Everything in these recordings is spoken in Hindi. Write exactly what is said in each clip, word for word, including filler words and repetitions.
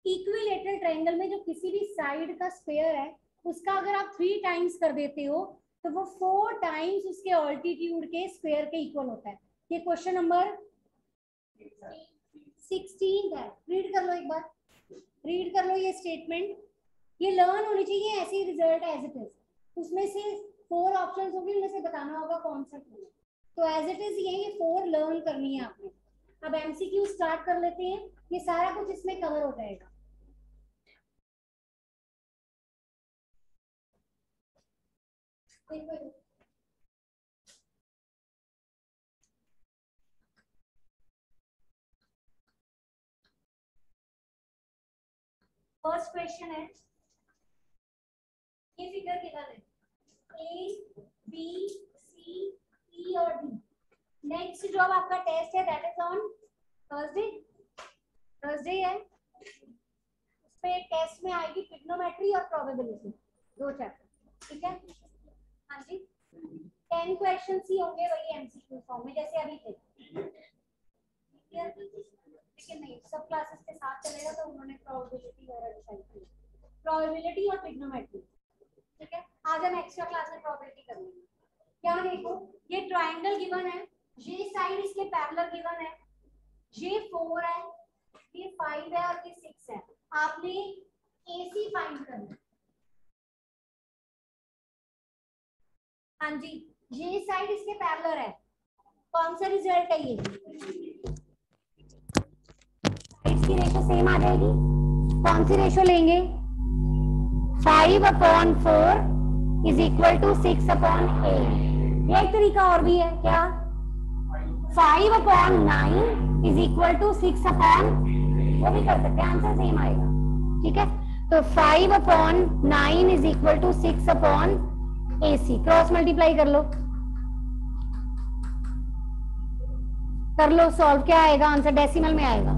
इक्विलेटरल ट्रायंगल में जो किसी भी साइड का स्क्वायर है उसका अगर आप थ्री टाइम्स कर देते हो तो वो फोर टाइम्स उसके ऑल्टीट्यूड के स्क्वायर के इक्वल होता है। ये क्वेश्चन नंबर सिक्सटीन है। रीड कर लो एक बार, रीड कर लो ये स्टेटमेंट। ये लर्न होनी चाहिए, ऐसे ही रिजल्ट एज इट इज। उसमें से फोर ऑप्शंस होंगे, उनमें से बताना होगा कौन सा है। तो एज इट इज ये ये फोर लर्न करनी है आपने। अब एमसीक्यू स्टार्ट कर लेते हैं, ये सारा कुछ इसमें कवर हो जाएगा। फर्स्ट क्वेश्चन है, ये फिगर गिवन है ए बी सी ई और डी। नेक्स्ट जो अब आपका टेस्ट है that is on Thursday. Thursday है, उसपे टेस्ट में आएगी ट्रिग्नोमेट्री और प्रोबेबिलिटी, दो चैप्टर। ठीक है, हाँ जी। टेन क्वेश्चन ही होंगे वही एमसीक्यू फॉर्म में जैसे अभी थे। लेकिन नहीं, सब क्लासेस के साथ चलेगा तो उन्होंने प्रोबेबिलिटी वगैरह डिसाइड की, प्रोबेबिलिटी और ट्रिग्नोमेट्री। ठीक है, आज हम एक्स्ट्रा क्लास में प्रोबेबिलिटी कर लेंगे। क्या देखो, ये ट्रायंगल गिवन है, ये साइड इसके पैरेलल गिवन है, ये फोर है, ये फाइव है और ये सिक्स है। आपने एसी फाइंड करना। हाँ जी, ये साइड इसके पैरेलल है। कौन सा रिजल्ट है ये? साइड्स की रेशो सेम आ जाएगी। कौन सी रेशो लेंगे? Five upon four is equal to six upon eight. एक तरीका और भी है, क्या? Five upon nine is equal to six upon, वो भी कर सकते हैं, आंसर सेम आएगा। ठीक है, तो five upon nine is equal to six upon AC. Cross multiply कर लो, कर लो सॉल्व। क्या आएगा आंसर? डेसिमल में आएगा।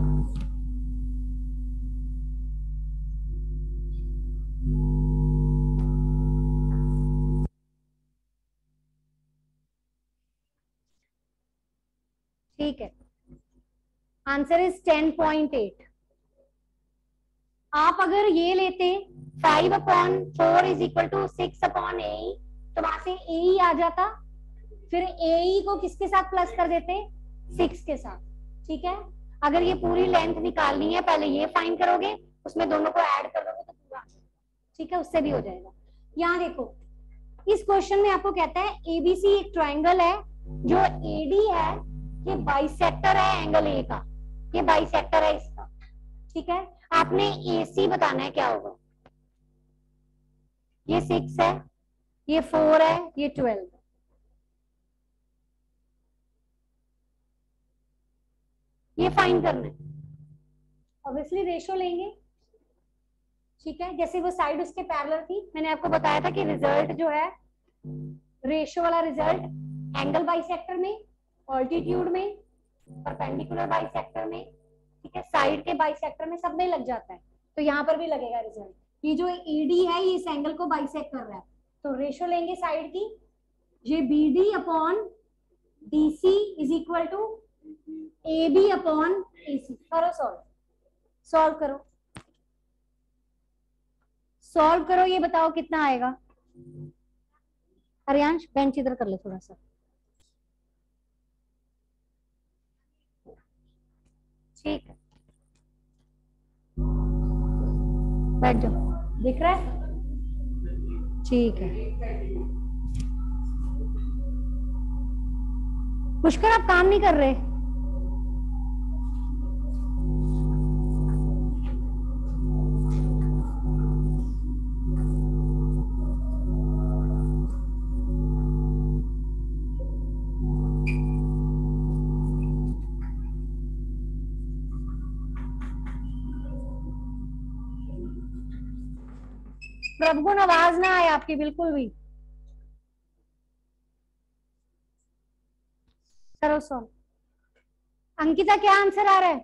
ठीक है, answer is ten point eight. आप अगर ये लेते five upon four is equal to six upon A, तो वहां से ए ही आ जाता, फिर ए को किसके साथ प्लस कर देते? सिक्स के साथ। ठीक है, अगर ये पूरी लेंथ निकालनी है पहले ये फाइंड करोगे, उसमें दोनों को ऐड कर दोगे तो पूरा। ठीक है, उससे भी हो जाएगा। यहाँ देखो, इस क्वेश्चन में आपको कहता है एबीसी एक ट्राइंगल है, जो एडी है ये बाइसेक्टर है एंगल ए का, ये बाइसेक्टर है इसका। ठीक है, आपने एसी बताना है क्या होगा। ये सिक्स है, ये फोर है, ये ट्वेल्व। ये फाइंड करना है, ऑब्वियसली रेशो लेंगे। ठीक है, जैसे वो साइड उसके पैरेलल थी, मैंने आपको बताया था कि रिजल्ट जो है रेशो वाला रिजल्ट एंगल बाइसेक्टर में, ऑल्टीट्यूड में, परपेंडिकुलर बाइसेक्टर में, ठीक है, साइड के बाइसेक्टर में, सब में लग जाता है। तो यहाँ पर भी लगेगा रिजल्ट। ये जो ईडी है ये इस एंगल को बाइसेक्ट कर रहा है, तो रेशो लेंगे साइड की। ये BD upon DC is equal to AB upon AC. करो सॉल्व, सॉल्व करो, सॉल्व करो। ये बताओ कितना आएगा? हरियांश बेंच इधर कर ले थोड़ा सा। ठीक है, बैठ जाओ, दिख रहा है? ठीक है, पुष्कर आप काम नहीं कर रहे? प्रभुगुण आवाज ना आए आपकी बिल्कुल भी। करो सॉल्व। अंकिता क्या आंसर आ रहा है?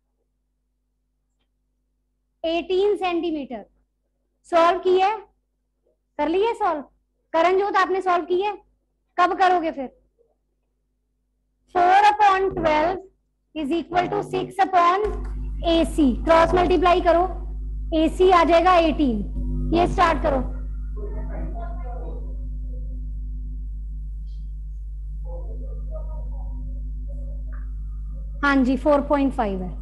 अठारह सेंटीमीटर। सॉल्व किए? कर लिए सॉल्व? करणजोत आपने सॉल्व किए? कब करोगे फिर? Four upon twelve is equal to six upon A C. Cross multiply करो, ए सी आ जाएगा एटीन। ये स्टार्ट करो। हाँ जी फोर पॉइंट फाइव है।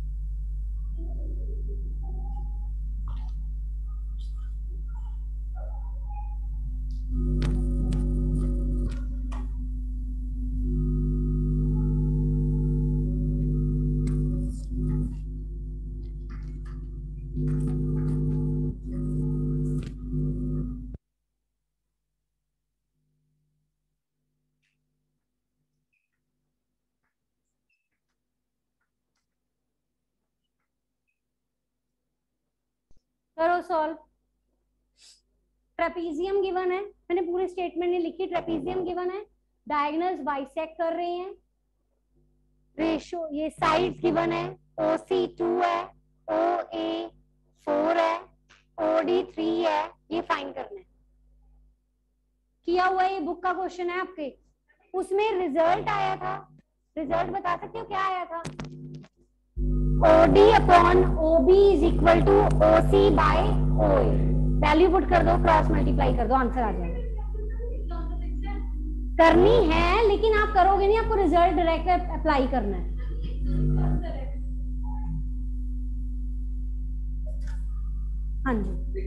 करो सॉल्व। ट्रेपीजियम गिवन है, मैंने पूरी स्टेटमेंट नहीं लिखी, ट्रेपीजियम गिवन है, डायगोनल्स बाइसेक्ट कर रहे हैं, रेशो ये साइड्स गिवन है, ओ सी टू है, ओ ए फोर है, ओ डी थ्री है, ये फाइंड करना है। किया हुआ ये बुक का क्वेश्चन है आपके, उसमें रिजल्ट आया था, रिजल्ट बता सकते हो क्या आया था? O D upon O B is equal to O C by O A। Value put कर दो, क्रॉस मल्टीप्लाई कर दो, आंसर आ जाएगा। करनी है लेकिन आप करोगे नहीं, आपको रिजल्ट डायरेक्ट अप्लाई करना है। हाँ जी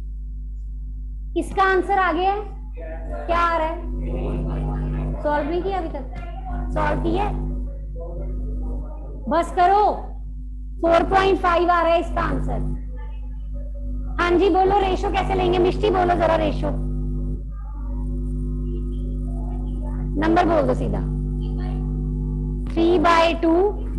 इसका आंसर आ गया है, क्या आ रहा है? सॉल्व नहीं किया अभी तक? सॉल्व किया? बस करो, फोर पॉइंट फाइव आ रहा है इसका आंसर। हाँ जी बोलो रेशो कैसे लेंगे, मिष्टी बोलो जरा रेशो, नंबर बोल दो सीधा। Three by two,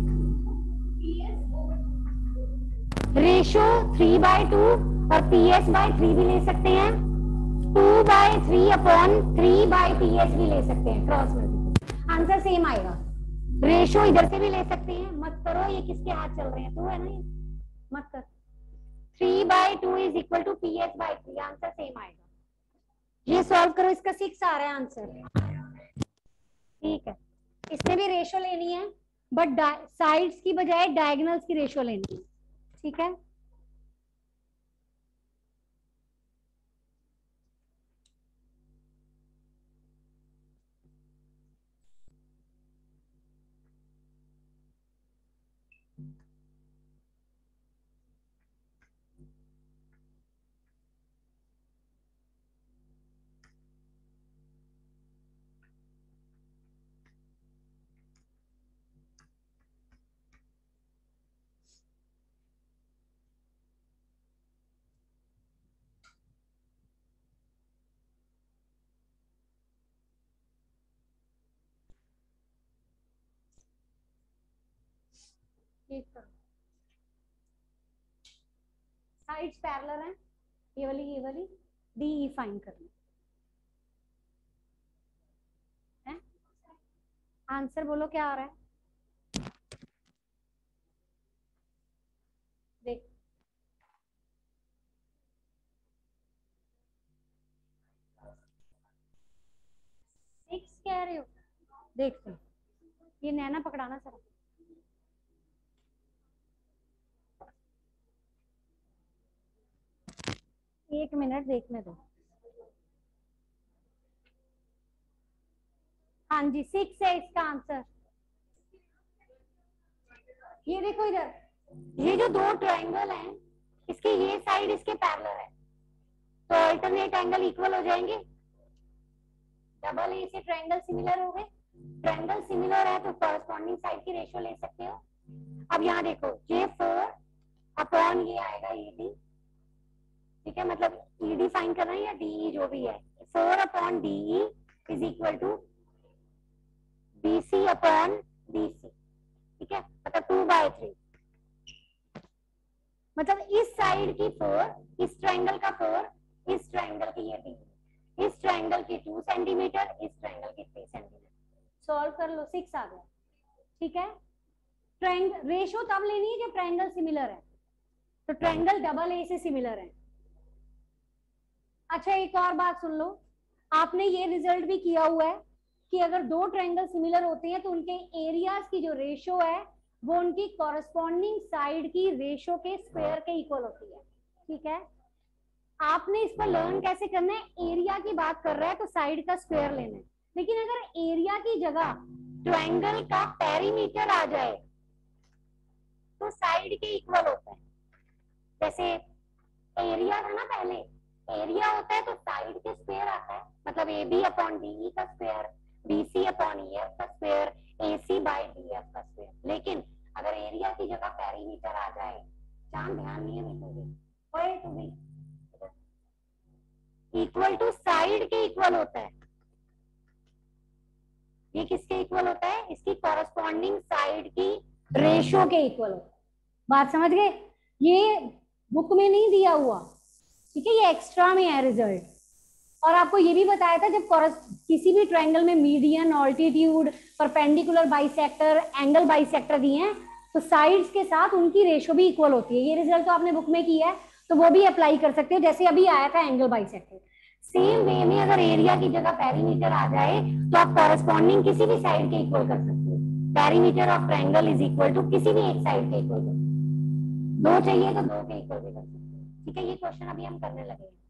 ratio three by two और पी एस बाय थ्री भी ले सकते हैं, two by three upon three by P S भी ले सकते हैं, क्रॉस मल्टीप्लाई, आंसर सेम आएगा। रेशो इधर से भी ले सकते हैं, मत करो, ये किसके हाथ चल रहे हैं, टू है ना, ये मत कर। Three by two is equal to P S by three, answer same आएगा। ये सॉल्व करो, इसका सिक्स आ रहा है आंसर। ठीक है, इसमें भी रेशो लेनी है बट साइड्स की बजाय डायगोनल्स की रेशो लेनी है। ठीक है साइड्स पैरेलल हैं, ये वाली ये वाली, डी ई फाइंड करना है। आंसर बोलो क्या आ रहा है, देख सिक्स कह रहे हो, देख लो ये नैना पकड़ाना सर, एक मिनट देखने दो। हाँ जी सिक्स है इसका आंसर। ये देखो इधर, ये जो दो ट्रायंगल हैं, इसके ये साइड इसके पैरेलल है, तो अल्टरनेट एंगल इक्वल हो जाएंगे, डबल ए से ट्रायंगल सिमिलर हो गए, ट्रायंगल सिमिलर है तो कॉरस्पॉन्डिंग साइड की रेशियो ले सकते हो। अब यहाँ देखो ये फोर अपॉन ये आएगा ई डी, ठीक है, मतलब ई डी फाइंड करना है या डी जो भी है, four upon D is equal to B C upon D C, ठीक है, मतलब टू बाय थ्री, मतलब इस साइड की फोर, इस ट्रायंगल का फोर, इस ट्रायंगल की ये डी, इस ट्रायंगल की टू सेंटीमीटर, इस ट्रायंगल की थ्री सेंटीमीटर। सॉल्व कर लो, सिक्स आ गया। ठीक है, ट्रायंगल रेशो तब लेनी है जब ट्रायंगल सिमिलर है, तो ट्रायंगल डबल ए से सिमिलर है। अच्छा एक और बात सुन लो, आपने ये रिजल्ट भी किया हुआ है कि अगर दो ट्रायंगल सिमिलर होते हैं तो उनके एरियाज की जो रेशो है वो उनकी कॉरस्पॉन्डिंग साइड की रेशो के स्क्वायर के इक्वल होती है। ठीक है, आपने इसको लर्न कैसे करना है, एरिया की बात कर रहा है तो साइड का स्क्वायर लेना है, लेकिन अगर एरिया की जगह ट्रायंगल का पेरीमीटर आ जाए तो साइड के इक्वल होता है। जैसे एरिया था ना, पहले एरिया होता है तो साइड के स्क्वायर आता है, मतलब A B upon D E का square, B C upon E F का square, A C by D F का स्क्वायर। लेकिन अगर एरिया की जगह पेरीमीटर आ जाए, चांद ध्यान नहीं है OA to be equal to side के इक्वल होता है। ये किसके इक्वल होता है, इसकी कॉरस्पॉन्डिंग साइड की रेशो के इक्वल होता है। बात समझ गए, ये बुक में नहीं दिया हुआ, ठीक है, ये एक्स्ट्रा में है रिजल्ट। और आपको ये भी बताया था जब किसी भी ट्रायंगल में median, altitude, perpendicular bisector, angle bisector दिए हैं तो साइड्स के साथ उनकी रेशो भी इक्वल होती है। ये रिजल्ट तो आपने बुक में किया है तो वो भी अप्लाई कर सकते हो, जैसे अभी आया था एंगल बाइसेक्टर। सेम वे में अगर एरिया की जगह पेरीमीटर आ जाए तो आप कॉरस्पॉन्डिंग किसी भी साइड के इक्वल कर सकते हो। Perimeter of triangle is equal to किसी भी एक साइड के इक्वल कर, दो चाहिए तो दो के इक्वल भी कर सकते हो। ठीक है, ये क्वेश्चन अभी हम करने लगे हैं।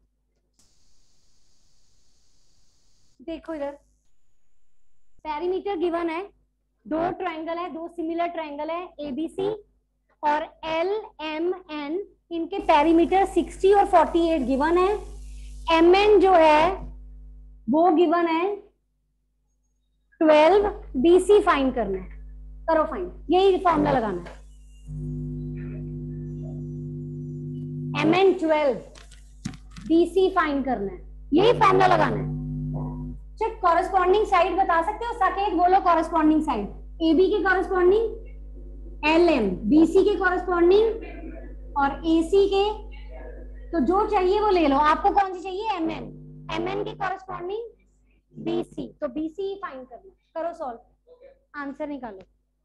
देखो इधर पेरीमीटर गिवन है, दो ट्रायंगल है, दो सिमिलर ट्रायंगल है एबीसी और एल एम एन, इनके पेरीमीटर साठ और अड़तालीस गिवन है। एम एन जो है वो गिवन है ट्वेल्व, बीसी फाइंड करना है, करो फाइंड, यही फॉर्मूला लगाना है। M N twelve, BC find करना है, यही फॉर्मूला लगाना है। चेक कॉरस्पॉन्डिंग साइड बता सकते हो, साकेत बोलो कॉरस्पॉन्डिंग साइड, एबी के कॉरस्पॉन्डिंग एल एम, बीसी के कॉरस्पॉन्डिंग और एसी के, तो जो चाहिए वो ले लो। आपको कौन सी चाहिए, एम एन, एम एन के कॉरस्पॉन्डिंग बीसी, तो बीसी ही फाइंड करना। करो सॉल्व, आंसर निकालो।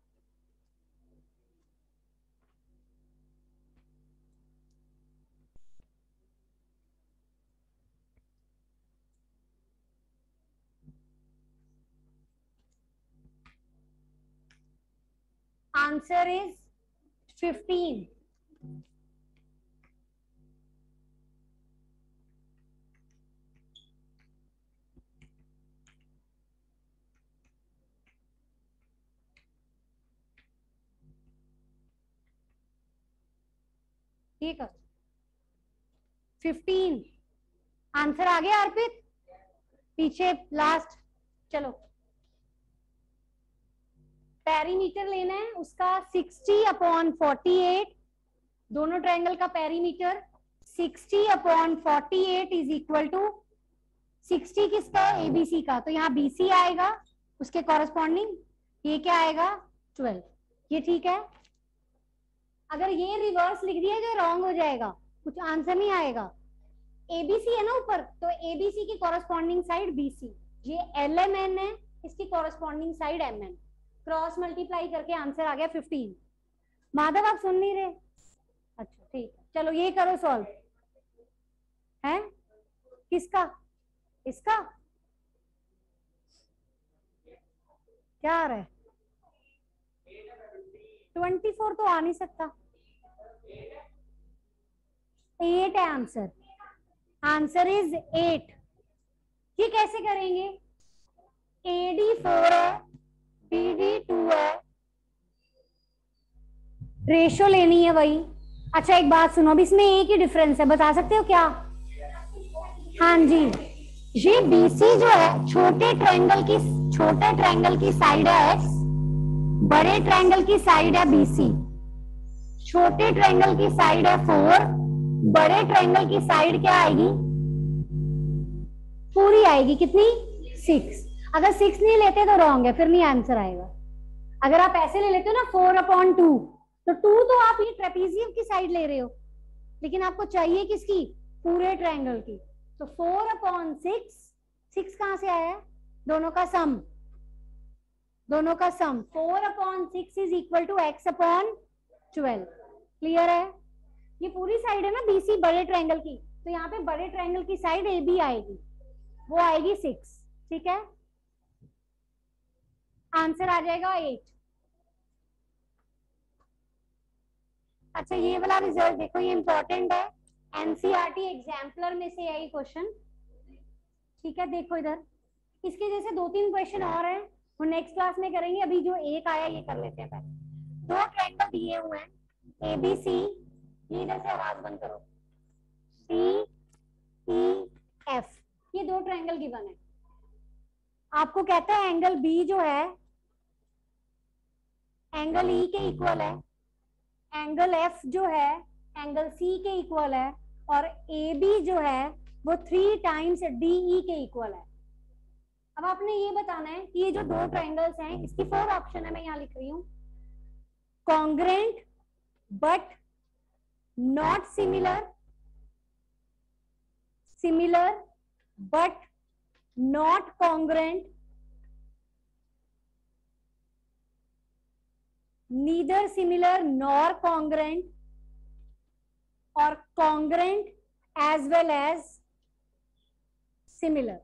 Answer is fifteen. ठीक है, फिफ्टीन आंसर आ गया अर्पित, पीछे लास्ट। चलो पेरीमीटर लेना है उसका साठ अपॉन अड़तालीस, दोनों ट्रायंगल का पेरीमीटर साठ अपॉन अड़तालीस इज इक्वल टू साठ किसका है, एबीसी का, तो यहाँ बीसी आएगा उसके कॉरस्पॉन्डिंग, ये क्या आएगा ट्वेल्व। ये ठीक है, अगर ये रिवर्स लिख दिया जो रॉन्ग हो जाएगा, कुछ आंसर नहीं आएगा। एबीसी है ना ऊपर, तो एबीसी की कॉरस्पॉन्डिंग साइड बीसी, ये एल एम एन है, इसकी corresponding side M N, cross multiply करके आंसर आ गया फिफ्टीन। माधव आप सुन नहीं रहे, अच्छा ठीक है, चलो ये करो सॉल्व। है किसका, इसका क्या आ रहा है, ट्वेंटी फोर तो आ नहीं सकता, एट है आंसर, आंसर इज एट। ये कैसे करेंगे, ए डी फोर है, बी डी टू है, रेशो लेनी है वही। अच्छा एक बात सुनो, अब इसमें एक ही डिफरेंस है, बता सकते हो क्या, हाँ जी, ये बीसी जो है छोटे ट्रायंगल की, छोटे ट्रायंगल की साइड है एक्स, बड़े ट्रायंगल की साइड है बीसी। छोटे ट्रायंगल की साइड है फोर, बड़े ट्रायंगल की साइड क्या आएगी, पूरी आएगी, कितनी, सिक्स। अगर सिक्स नहीं लेते तो रॉन्ग है, फिर नहीं आंसर आएगा। अगर आप ऐसे ले लेते हो ना फोर अपॉन टू, तो टू तो आप ये ट्रेपीजियम की साइड ले रहे हो, लेकिन आपको चाहिए किसकी, पूरे ट्रायंगल की, तो फोर अपॉन सिक्स, सिक्स कहां से आया है, दोनों का सम, दोनों का sum, four upon six is equal to X upon twelve. Clear है, ये पूरी साइड है ना बीसी बड़े ट्रायंगल की, तो यहाँ पे बड़े ट्रायंगल की साइड ए बी आएगी, वो आएगी सिक्स। ठीक है, आंसर आ जाएगा एट। अच्छा ये वाला रिजल्ट देखो, ये इंपॉर्टेंट है, एनसीईआरटी एग्जाम्पलर में से है ये क्वेश्चन, ठीक है। देखो इधर, इसके जैसे दो तीन क्वेश्चन और हैं, वो नेक्स्ट क्लास में करेंगे, अभी जो एक आया ये कर लेते हैं पहले। दो ट्रायंगल दिए हुए हैं ए बी सी, ये इधर से आवाज बंद करो, डी ई एफ, ये दो ट्रायंगल गिवन है। आपको कहता है एंगल बी जो है एंगल ई के इक्वल है, एंगल एफ जो है एंगल सी के इक्वल है, और ए बी जो है वो थ्री टाइम्स डी ई के इक्वल है। अब आपने ये बताना है कि ये जो दो ट्रायंगल्स हैं इसकी फोर ऑप्शन है, मैं यहाँ लिख रही हूँ, congruent but not similar, similar but not congruent, neither similar nor congruent, or congruent as well as similar।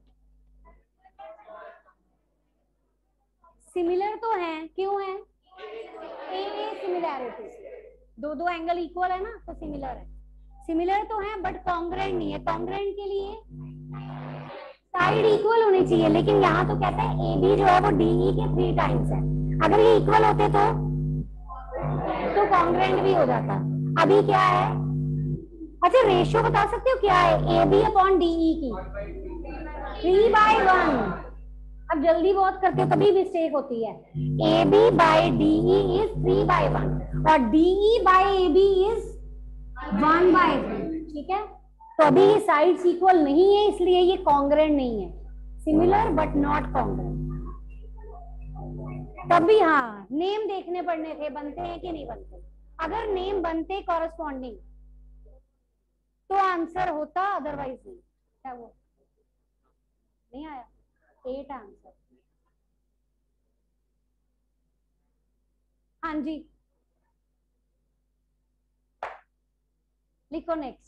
Similar तो हैं, क्यों हैं? ए ए सिमिलैरिटी, दो दो एंगल इक्वल है ना तो सिमिलर है। सिमिलर तो हैं बट कॉन्ग्रेंट नहीं है। कॉन्ग्रेंट के लिए साइड इक्वल होनी चाहिए, लेकिन यहाँ तो कहता है ए बी जो है वो डी ई के थ्री टाइम्स है। अगर ये इक्वल होते तो तो कॉन्ग्रेंट भी हो जाता। अभी क्या है? अच्छा रेशियो बता सकते हो क्या है? A B upon D E की थ्री बाई वन। अब जल्दी बहुत करते हो तभी मिस्टेक होती है। A B by D E is three by one और D E by A B is one by three, ठीक है। तो अभी ये साइड्स इक्वल नहीं है, इसलिए ये कॉन्ग्रेंट नहीं है, सिमिलर बट नॉट कॉन्ग्रेंट। तभी हाँ नेम देखने पड़ने थे, बनते हैं कि नहीं बनते। अगर नेम बनते कॉरेस्पॉन्डिंग तो आंसर होता, अदरवाइज नहीं। क्या वो नहीं आया? Eight answer. हाँ जी लिखो नेक्स्ट।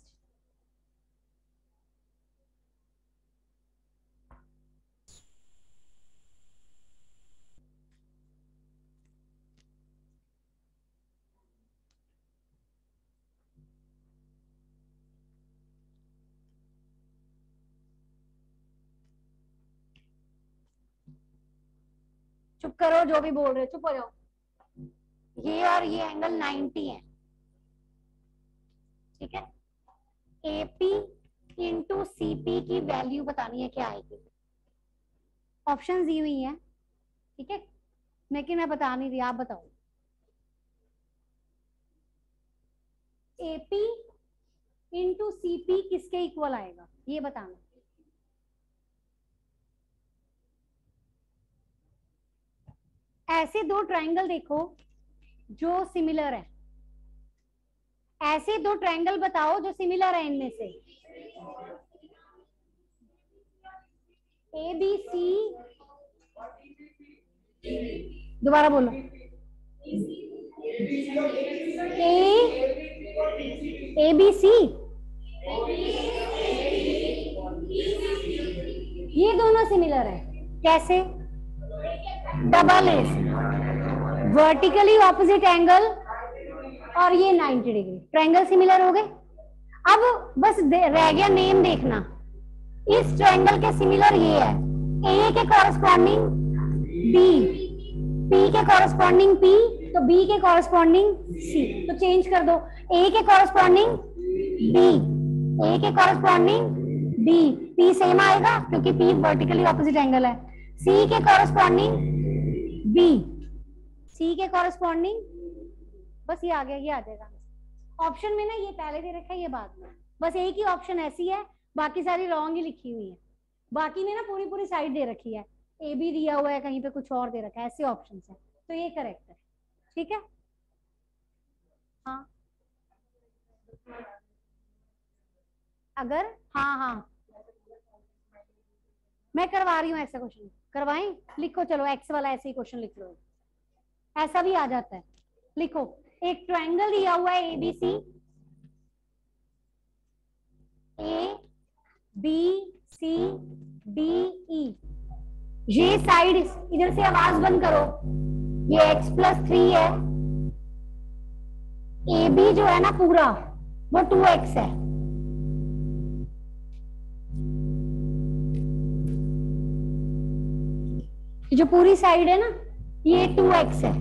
चुप करो जो भी बोल रहे हो, चुप हो जाओ। ये और ये एंगल नाइंटी है, ठीक है। एपी इंटू सीपी की वैल्यू बतानी है क्या आएगी। ऑप्शन दी हुई है, ठीक है, लेकिन मैं बता नहीं रही, आप बताओ। एपी इंटू सीपी किसके इक्वल आएगा ये बताना। ऐसे दो ट्रायंगल देखो जो सिमिलर है, ऐसे दो ट्रायंगल बताओ जो सिमिलर है इनमें से। ए बी सी, दोबारा बोलो। ए ए बी सी, ये दोनों सिमिलर है। कैसे? Double S, vertically opposite angle और ये नाइंटी डिग्री, ट्रायंगल सिमिलर हो गए। अब बस रह गया नेम देखना। इस ट्रायंगल के सिमिलर ये है, ए के कॉरेस्पॉन्डिंग बी, पी के कॉरेस्पॉन्डिंग पी, तो बी के कॉरेस्पॉन्डिंग सी, तो चेंज कर दो। ए के कॉरेस्पॉन्डिंग बी, ए के कॉरेस्पॉन्डिंग बी, पी सेम आएगा क्योंकि पी वर्टिकली ऑपोजिट एंगल है। सी के कॉरेस्पॉन्डिंग बी, सी के कॉरेस्पॉन्डिंग, बस ये आ गया, ये आ जाएगा। ऑप्शन में ना ये पहले दे रखा है, ये बाद में, बस एक ही ऑप्शन ऐसी है, बाकी सारी रॉन्ग ही लिखी हुई है। बाकी में ना पूरी पूरी साइड दे रखी है, ए बी दिया हुआ है, कहीं पे कुछ और दे रखा है, ऐसे ऑप्शन है, तो ये करेक्ट है, ठीक है। हाँ अगर हाँ हाँ मैं करवा रही हूँ ऐसा क्वेश्चन, करवाएं? लिखो चलो एक्स वाला ऐसे ही क्वेश्चन लिख लो, ऐसा भी आ जाता है। लिखो एक ट्रायंगल दिया हुआ है A B C, A B C D E, ये साइड इधर से आवाज बंद करो, ये x प्लस थ्री है, ए बी जो है ना पूरा वो टू एक्स है, जो पूरी साइड है ना ये टू एक्स है,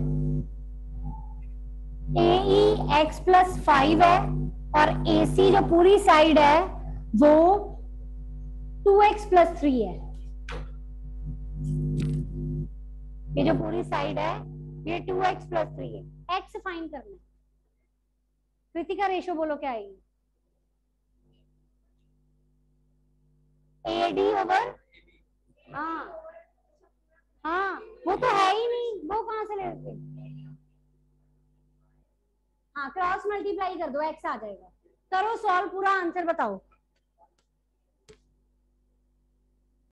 A E X plus five है और ए सी जो पूरी साइड है वो टू एक्स प्लस थ्री है। ये जो पूरी साइड है ये टू एक्स प्लस थ्री है। एक्स फाइंड करना है। कृतिका रेशो बोलो क्या आएगी? ए डी ओवर, हाँ हाँ वो तो है ही नहीं, वो कहां से लेते? हाँ क्रॉस मल्टीप्लाई कर दो, एक्स आ जाएगा। करो सॉल्व, पूरा आंसर बताओ।